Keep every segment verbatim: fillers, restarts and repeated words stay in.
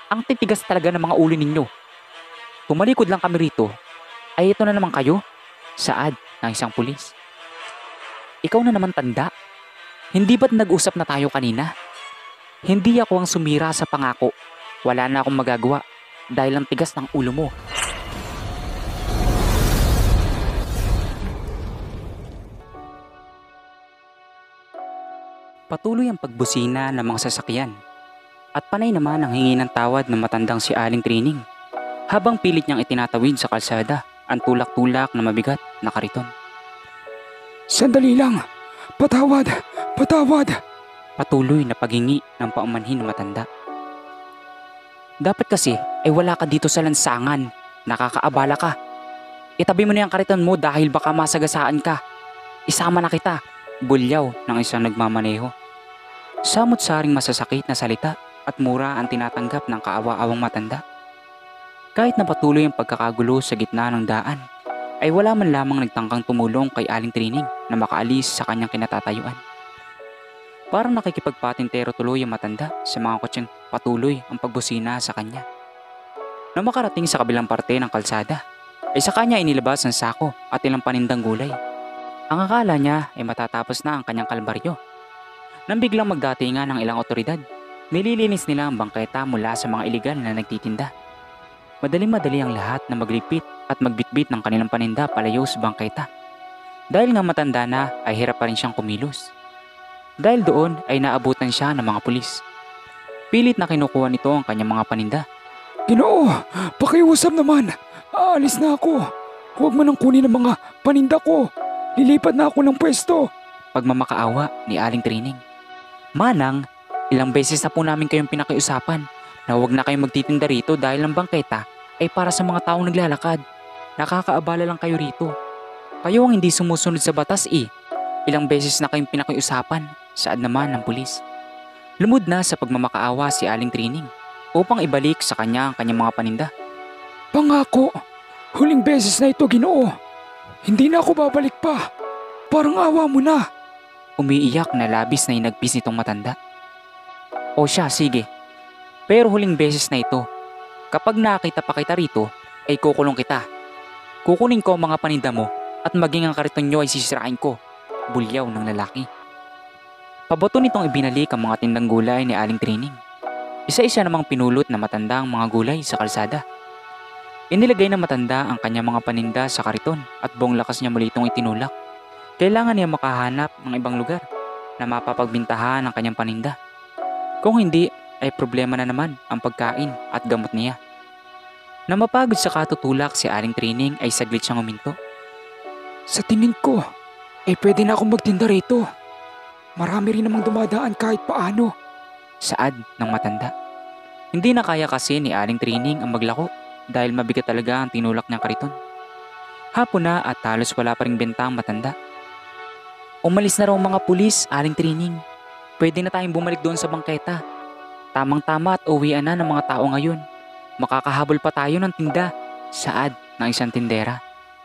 Ang titigas talaga ng mga ulo ninyo. Tumalikod lang kami rito. Ay ito na naman kayo? Saad ng isang pulis. Ikaw na naman tanda. Hindi ba't nag-usap na tayo kanina? Hindi ako ang sumira sa pangako. Wala na akong magagawa dahil ang tigas ng ulo mo. Patuloy ang pagbusina ng mga sasakyan. At panay naman ang hingi ng tawad ng matandang si Aling Trining habang pilit niyang itinatawid sa kalsada ang tulak-tulak na mabigat na kariton. Sandali lang! Patawad! Patawad! Patuloy na paghingi ng paumanhin ng matanda. Dapat kasi ay wala ka dito sa lansangan. Nakakaabala ka. Itabi mo na yung kariton mo dahil baka masagasaan ka. Isama na kita. Bulyaw ng isang nagmamaneho. Samot-saring masasakit na salita at mura ang tinatanggap ng kaawa-awang matanda. Kahit na patuloy ang pagkakagulo sa gitna ng daan, ay wala man lamang nagtangkang tumulong kay Aling Trining na makaalis sa kanyang kinatatayuan. Parang nakikipagpatintero tuloy ang matanda sa mga kotseng patuloy ang pagbusina sa kanya. Nang makarating sa kabilang parte ng kalsada, ay sa kanya inilabas ang sako at ilang panindang gulay. Ang akala niya ay matatapos na ang kanyang kalbaryo. Nang biglang magdatingan ng ilang otoridad, nililinis nila ang bangketa mula sa mga iligal na nagtitinda. Madaling-madali ang lahat na maglipit at magbitbit ng kanilang paninda palayo sa bangketa. Dahil nga matanda na ay hirap pa rin siyang kumilos. Dahil doon ay naabutan siya ng mga pulis. Pilit na kinukuha nito ang kanyang mga paninda. Ginoo! Pakiusap naman! Aalis na ako! Huwag mo nang kunin ang mga paninda ko! Lilipat na ako ng pwesto! Pagmamakaawa ni Aling Trining. Manang, ilang beses na po namin kayong pinakiusapan na huwag na kayong magtitinda rito dahil ang bangketa ay para sa mga taong naglalakad. Nakakaabala lang kayo rito. Kayo ang hindi sumusunod sa batas eh. Ilang beses na kayong pinakiusapan, saad naman ng pulis. Lumod na sa pagmamakaawa si Aling Trining upang ibalik sa kanya ang kanyang mga paninda. Pangako! Huling beses na ito, Ginoo! Hindi na ako babalik pa! Parang awa mo na! Umiiyak na labis na inagpis nitong matanda. O siya, sige. Pero huling beses na ito. Kapag nakita pa kita rito, ay kukulong kita. Kukunin ko ang mga paninda mo at maging ang kariton nyo ay sisirain ko. Bulyaw ng lalaki. Pabato nitong ibinalik ang mga tindang gulay ni Aling Trining. Isa-isa namang pinulot na matanda ang mga gulay sa kalsada. Inilagay ng matanda ang kanyang mga paninda sa kariton at buong lakas niya muli itong itinulak. Kailangan niya makahanap ng ibang lugar na mapapagbintahan ang kanyang paninda. Kung hindi, ay problema na naman ang pagkain at gamot niya. Na mapagod sa katutulak si Aling Trining ay saglit siyang huminto. Sa tingin ko, ay pwede na akong magtinda rito. Marami rin namang dumadaan kahit paano. Saad ng matanda. Hindi na kaya kasi ni Aling Trining ang maglako dahil mabigat talaga ang tinulak niyang kariton. Hapon na at halos wala pa ring benta ang matanda. Umalis na raw mga pulis, Aling Trining. Pwede na tayong bumalik doon sa bangketa. Tamang-tama at uwian na ng mga tao ngayon. Makakahabol pa tayo ng tinda, saad ng isang tindera.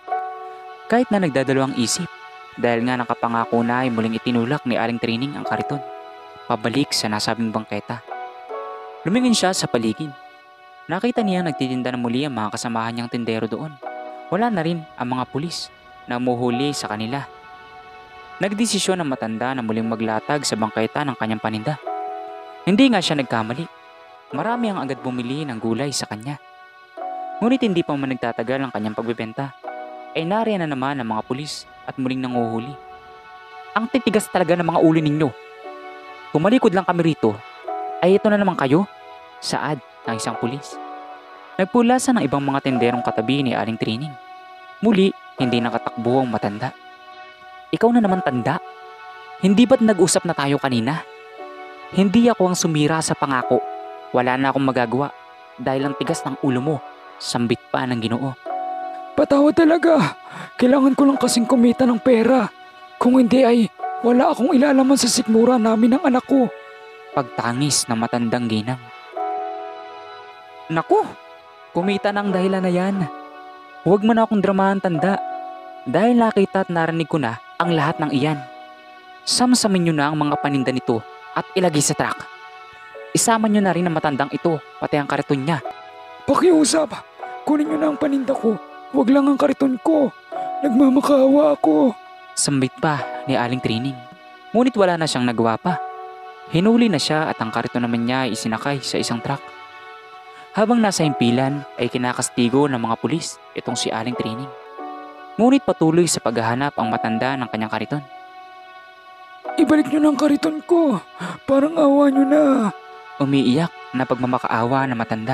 Kahit na nagdadalawang isip, dahil nga nakapangako na ay muling itinulak ni Aling Trining ang kariton, pabalik sa nasabing bangketa. Lumingin siya sa paligid. Nakita niya nagtitinda na muli ang mga kasamahan niyang tindero doon. Wala na rin ang mga pulis na umuhuli sa kanila. Nagdesisyon ang matanda na muling maglatag sa bangketa ng kanyang paninda. Hindi nga siya nagkamali. Marami ang agad bumili ng gulay sa kanya. Ngunit hindi pa man nagtatagal ang kanyang pagbebenta, ay nariyan na naman ang mga pulis at muling nanguhuli. Ang titigas talaga ng mga ulo ninyo. Tumalikod lang kami rito. Ay ito na naman kayo? Saad ng isang pulis. Nagpulasan ng ibang mga tenderong katabi ni Aling Trining. Muli, hindi nakatakbo ang matanda. Ikaw na naman tanda. Hindi ba't nag-usap na tayo kanina? Hindi ako ang sumira sa pangako. Wala na akong magagawa dahil ang tigas ng ulo mo. Sambit pa ng Ginoo. Patawad talaga. Kailangan ko lang kasing kumita ng pera. Kung hindi ay wala akong ilalaman sa sikmura namin ng anak ko. Pagtangis ng matandang ginang. Naku, kumita ng dahilan na yan. Huwag mo na akong dramahan tanda. Dahil nakita at narinig ko na ang lahat ng iyan. Samsamin nyo na ang mga paninda nito at ilagay sa truck. Isama nyo na rin ang matandang ito, pati ang kariton niya. Pakiusap, kunin niyo na ang paninda ko. Huwag lang ang kariton ko. Nagmamakaawa ako. Sambit pa ni Aling Trining. Ngunit wala na siyang nagawa pa. Hinuli na siya at ang kariton naman niya ay isinakay sa isang truck. Habang nasa himpilan ay kinakastigo ng mga pulis itong si Aling Trining. Ngunit patuloy sa paghahanap ang matanda ng kanyang kariton. Ibalik niyo na ang kariton ko. Parang awa niyo na. Umiiyak na pagmamakaawa na matanda.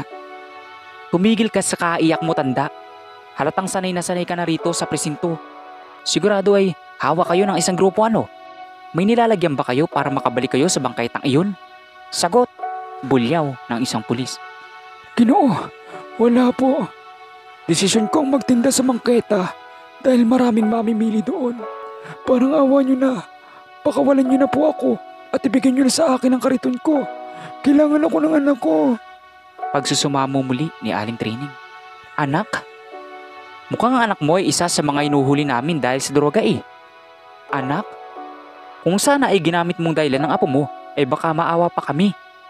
Tumigil ka sa kaiyak mo, tanda. Halatang sanay na sanay ka na rito sa presinto. Sigurado ay hawa kayo ng isang grupo ano? May nilalagyan ba kayo para makabalik kayo sa bangkaitang iyon? Sagot, bulyaw ng isang pulis. Ginoo, wala po. Desisyon kong magtinda sa bangketa dahil maraming mamimili doon. Parang awa niyo na. Pakawalan niyo na po ako at ibigay niyo na sa akin ang kariton ko. Kailangan ako ng anak ko. Pagsusumamo muli ni Aling Trining. Anak? Mukhang ang anak mo ay isa sa mga inuhuli namin dahil sa droga eh. Anak? Kung sana ay ginamit mong dahilan ng apo mo, ay baka maawa pa kami.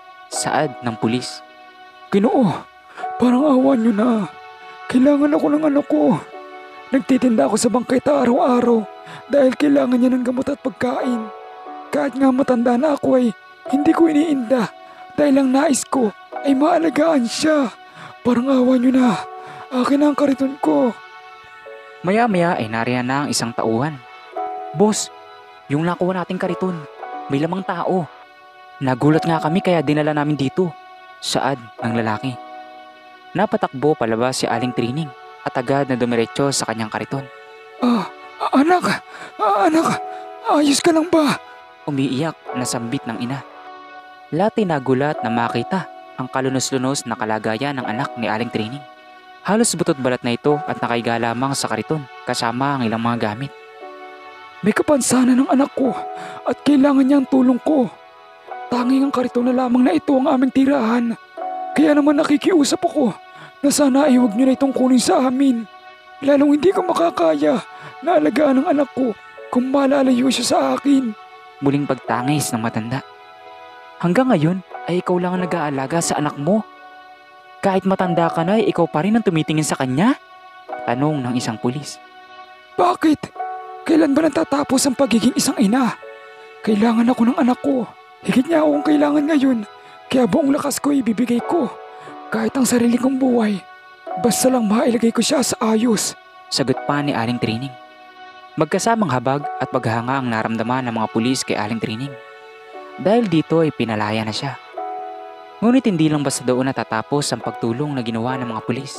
Saad ng pulis. Ginoo, parang awa niyo na. Kailangan ako ng anak ko. Nagtitinda ako sa bangketa araw-araw dahil kailangan niya ng gamot at pagkain. Kahit nga matanda na ako ay hindi ko iniinda dahil ang nais ko ay maalagaan siya. Parang awa niyo na. Akin na ang kariton ko. Maya-maya ay nariyan na ang isang tauhan. Boss, yung nakuha nating kariton, may lamang tao. Nagulat nga kami kaya dinala namin dito. Saad ng lalaki. Napatakbo palabas si Aling Trining at agad na dumiretso sa kanyang kariton. Ah, anak, ah, anak, ayos ka lang ba? Umiiyak na sambit ng ina. Lati nagulat na makita ang kalunos-lunos na kalagayan ng anak ni Aling Trining. Halos butot balat na ito at nakaiga lamang sa kariton kasama ang ilang mga gamit. May kapansanan ng anak ko at kailangan niya ang tulong ko. Tanging ang kariton na lamang na ito ang aming tirahan. Kaya naman nakikiusap ako na sana ay huwag niyo na itong kunin sa amin. Lalong hindi ko makakaya na alagaan ang anak ko kung malalayo siya sa akin. Muling pagtangis ng matanda. Hanggang ngayon ay ikaw lang ang nag-aalaga sa anak mo. Kahit matanda ka na ay ikaw pa rin ang tumitingin sa kanya? Tanong ng isang pulis. Bakit? Kailan ba natatapos ang pagiging isang ina? Kailangan ako ng anak ko. Higit niya akong kailangan ngayon. Kaya buong lakas ko ibibigay ko. Kahit ang sarili kong buhay. Basta lang mailagay ko siya sa ayos. Sagot pa ni Aling Trining. Magkasamang habag at paghanga ang naramdaman ng mga pulis kay Aling Trining. Dahil dito ay pinalaya na siya. Ngunit hindi lang basta doon natatapos ang pagtulong na ginawa ng mga pulis.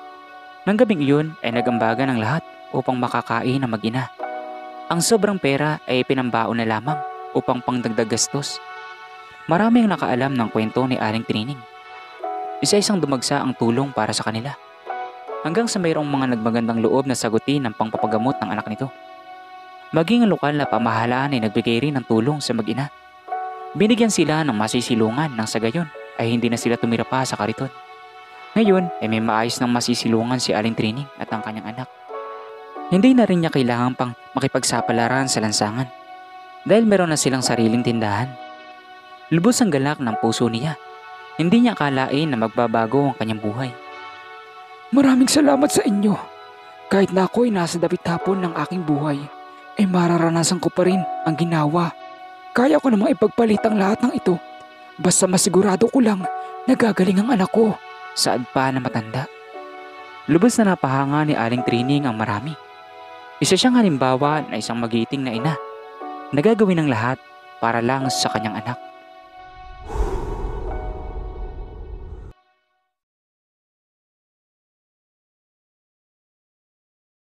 Nang gabing iyon ay nagambagan ng lahat upang makakain ng mag-ina. Ang sobrang pera ay pinambaon na lamang upang pangdagdag gastos. Marami ang nakaalam ng kwento ni Aling Trining. Isa-isang dumagsa ang tulong para sa kanila. Hanggang sa mayroong mga nagmagandang loob na sagutin ang pangpapagamot ng anak nito. Maging ang lokal na pamahalaan ay nagbigay rin ng tulong sa mag-ina. Binigyan sila ng masisilungan nang sa gayon ay hindi na sila tumira pa sa kariton. Ngayon ay may maayos ng masisilungan si Aling Trining at ang kanyang anak. Hindi na rin niya kailangan pang makipagsapalaran sa lansangan dahil meron na silang sariling tindahan. Lubos ang galak ng puso niya. Hindi niya akalain na magbabago ang kanyang buhay. Maraming salamat sa inyo. Kahit na ako ay nasa dapit hapon ng aking buhay, ay mararanasan ko pa rin ang ginawa. Kaya ko namang ipagpalit ang lahat ng ito. Basta masigurado ko lang na gagaling ang anak ko. Saad pa na matanda. Lubos na napahanga ni Aling Trining ang marami. Isa siyang halimbawa na isang magiting na ina. Nagagawin ng lahat para lang sa kanyang anak.